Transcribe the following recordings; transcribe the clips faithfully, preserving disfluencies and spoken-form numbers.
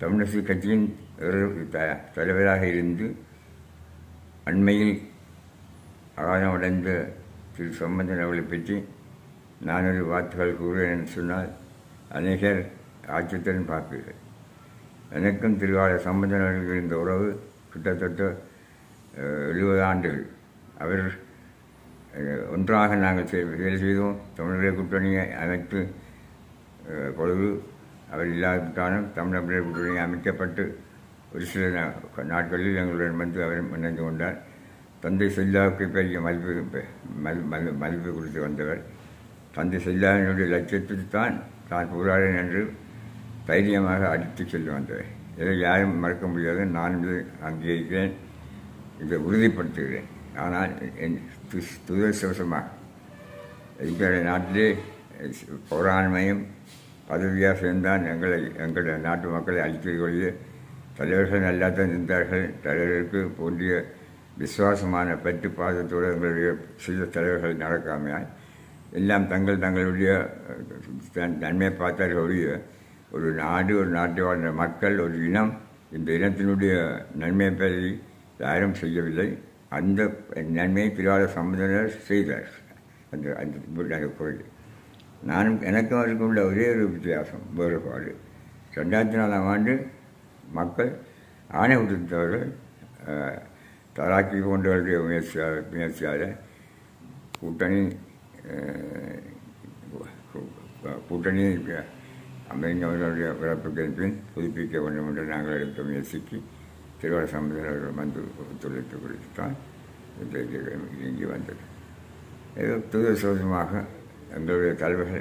தமிழரசு கட்சியின் தலைவராக இருந்து அண்மையில் அகாலமடைந்த திரு சம்பந்தன் அவர்களை பற்றி நானூறு வார்த்தைகள் கூறுவேன் என்று சொன்னால் அநேகர் ஆச்சரியத்துடன் பார்ப்பீர்கள். எனக்கும் திருவாளர் சம்பந்தன் அவர்களுக்கு இருந்த உறவு கிட்டத்தட்ட எழுபது ஆண்டுகள். அவர் ஒன்றாக நாங்கள் வேலை செய்தோம். தமிழர் கூட்டணியை அமைத்து பொழுது அவர் இல்லாததாலும் தமிழர் கூட்டணி அமைக்கப்பட்டு ஒரு சில நாட்களில் எங்களுடன் வந்து அவர் இணைந்து கொண்டார். தந்தை செல்லாவுக்கு பெரிய மதிப்பு மதிப்பு கொடுத்து வந்தவர். தந்தை செல்லாவினுடைய லட்சியத்தை தான் தான் போராடினேன் என்று தைரியமாக அடித்து செல்ல வந்தவர். இதை யாரும் மறக்க முடியாது. நான் இதை அங்கீகரிக்கிறேன், இதை உறுதிப்படுத்துகிறேன். ஆனால் என் துரதிர்ஷ்டவசமாக எங்களுடைய நாட்டிலே போராண்மையும் பதவியாக சேர்ந்தான் எங்களை எங்களுடைய நாட்டு மக்களை அழிக்கக்கூடிய தலைவர்கள் நல்லாத்தான் இருந்தார்கள். தலைவர்களுக்கு போன்றிய விசுவாசமான பற்று பாதத்தோடு எங்களுடைய சில தலைவர்கள் நடக்காமையால் எல்லாம் தங்கள் தங்களுடைய நன்மை பார்த்தார்களுடைய ஒரு நாடு, ஒரு நாட்டை வாழ்ந்த மக்கள், ஒரு இனம், இந்த இனத்தினுடைய நன்மை பற்றி யாரும் செய்யவில்லை. அந்த நன்மையை திருவாளர் சம்பந்தனர் செய்தார். அந்த அந்த கோயில் நானும் எனக்கும் அவருக்கு உள்ள ஒரே ஒரு வித்தியாசம், வேறுபாடு. ரெண்டாயிரத்தி நாலாம் ஆண்டு மக்கள் ஆணை விடுத்தவர்கள் தராக்கி போன்றவர்களுடைய முயற்சியால் முயற்சியால் கூட்டணி கூட்டணி அமெரிக்காவுடைய பிறப்புக்கு பின் புதுப்பிக்க வேண்டும் என்று நாங்கள் எடுத்த முயற்சிக்கு திருவாளர் சம்பந்தன் அவர்கள் வந்து ஒத்துழைப்பு குறித்து தான் இங்கே வந்தது. ஏதோ துரதிர்ஷ்டவசமாக எங்களுடைய தலைவர்கள்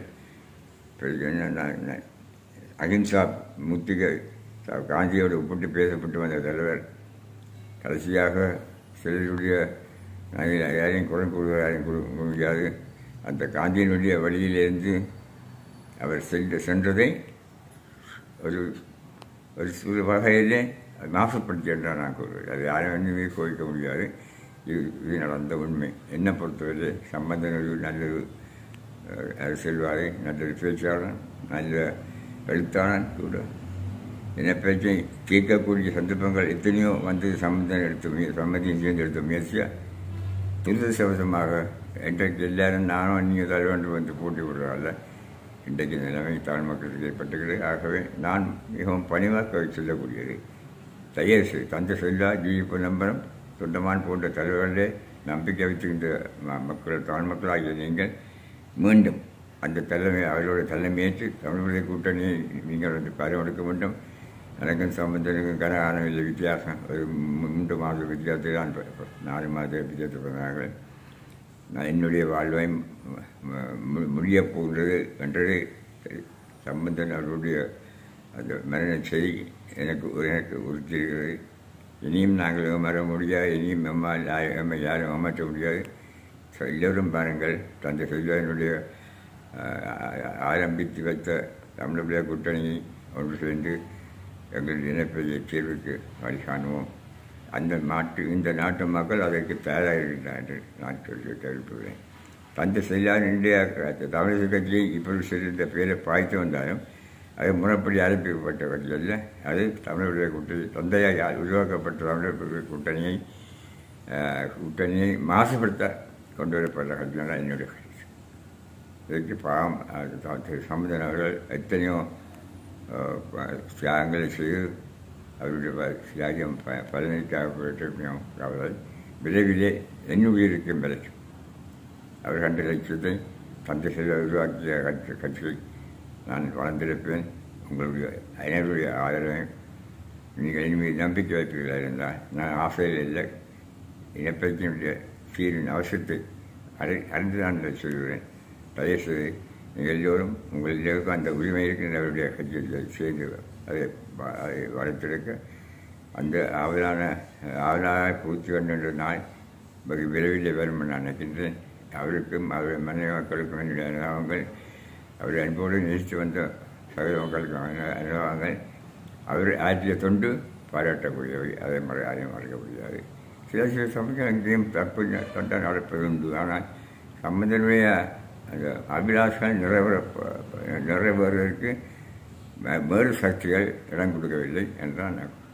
அகிம்சா முத்திகை காந்தியோடு ஒப்பிட்டு பேசப்பட்டு வந்த தலைவர் கடைசியாக சிலருடைய யாரையும் குரல் கூறுவது யாரையும் கொடுக்க முடியாது. அந்த காந்தியினுடைய வழியிலிருந்து அவர் சென்று சென்றதை ஒரு ஒரு சிறு வகையிலே நாசப்படுத்தி என்றால் நான் கூறுவேன். அது யாரும் வந்து கோரிக்க முடியாது. இது இது நடந்த உண்மை. என்னை பொறுத்தவரை சம்பந்தன் ஒரு நல்லொரு அரசியல்வாதி, நல்லொரு பேச்சாளன், நல்ல எழுத்தாளன் கூட. என்னை பேச்சை கேட்கக்கூடிய சந்தர்ப்பங்கள் எத்தனையோ வந்து சம்பந்தன் எடுத்த முய சம்மதியும் சேர்ந்து எடுத்த முயற்சியாக துரதிர்ஷ்டவசமாக இன்றைக்கு எல்லாரும் நானும் அந்நிய தலைவன்று வந்து போட்டி விடுறாள். இன்றைக்கு நிலைமை தமிழ் மக்களுக்கு ஏற்பட்டுகிறது. ஆகவே நான் மிகவும் பணிவாக சொல்லக்கூடியது, தயார் செய்து தந்தை செல்லா, ஜி பொன்னம்பலம், தொண்டமான் போன்ற தலைவர்களே நம்பிக்கை வைத்திருந்த மக்கள், தமிழ் மக்களாகிய நீங்கள் மீண்டும் அந்த தலைமை அவர்களோட தலைமையேற்று தமிழர்களுடைய கூட்டணியை நீங்கள் வந்து பரவெடுக்க வேண்டும். எனக்கும் சம்பந்தனுக்கும் கனகானவில்லை வித்தியாசம், ஒரு மூன்று மாத வித்தியாசத்தை தான், நாலு மாத வித்தியாசத்தை பண்ணார்கள். நான் என்னுடைய வாழ்வை முடியப் போகிறது என்றது சம்பந்தன் அவர்களுடைய அந்த மரண செய்தி எனக்கு எனக்கு உறுத்தியிருக்கிறது. இனியும் நாங்கள் ஏமாற முடியாது, இனியும் எம்மால் எம்மை யாரும் ஏமாற்ற முடியாது. எல்லோரும் பாருங்கள், தந்தை செல்வனுடைய ஆரம்பித்து வைத்த தமிழக கூட்டணியை ஒன்று சேர்ந்து எங்கள் இணைப்பைய தீர்வுக்கு வழி காணுவோம். அந்த நாட்டு இந்த நாட்டு மக்கள் அதற்கு தயாராக இருக்கிறார்கள். நான் சொல்லி தெரிவிப்புகிறேன். தந்தை செல்லார் இந்தியா தமிழக கட்சியை இப்பொழுது சிறிந்த பேரை பாய்த்து வந்தாலும் அது முறைப்படி அழைப்பிக்கப்பட்ட கட்சி அல்ல. அது தமிழர்களுடைய கூட்டணி, தந்தையால் உருவாக்கப்பட்ட தமிழர்களுடைய கூட்டணியை கூட்டணியை மாசுபடுத்த கொண்டு வரப்பட்ட கட்சி தான் என்னுடைய கட்சி. இதற்கு பாவம் சம்பந்தன் அவர்கள் எத்தனையோ தியாகங்களை செய்து அவருடைய தியாகம் பலனுக்காக அவர்கள் விரைவிலே என் உயிருக்கும் விளைக்கும். அவர் கண்ட லட்சியத்தை தந்தை செல்வ உருவாக்கிய கட்சி கட்சியை நான் வளர்ந்திருப்பேன். உங்களுடைய அனைவருடைய ஆதரவை நீங்கள் இனிமேல் நம்பிக்கை வைப்பீர்களாக இருந்தால் நான் ஆசையில் இல்லை, இனப்பெருக்கினுடைய சீரின் அவசியத்தை அறி அறிந்து நான் சொல்கிறேன். தயவுசெய்து நீங்கள் எல்லோரும் உங்கள் எல்லோருக்கும் அந்த உரிமை இருக்கின்றவருடைய கட்சியில் சேர்ந்து அதை அதை வளர்த்திருக்க அந்த ஆவலான ஆவலாக பூர்த்தி கொண்ட நாள் வெகு விரைவில் வரும் நான் நினைக்கின்றேன். அவருக்கும் அவருடைய மனைவி மக்களுக்கும் என்னுடைய அனுபவங்கள், அவருடைய அன்போடு நேசித்து வந்த சகோதர மக்களுக்கும் அனுபவங்கள், அவர் ஆற்றிய தொண்டு பாராட்டக்கூடியவை. அதை மறை அதை மறக்க முடியாது. சில சில சமயம் எங்கேயும் தப்பு தொண்டை நடப்பது உண்டு. ஆனால் சம்பந்தனுடைய அந்த அபிலாஷங்கள் நிறைவேற நிறைவேறுவதற்கு வேறு சக்திகள் இடம் கொடுக்கவில்லை என்றால்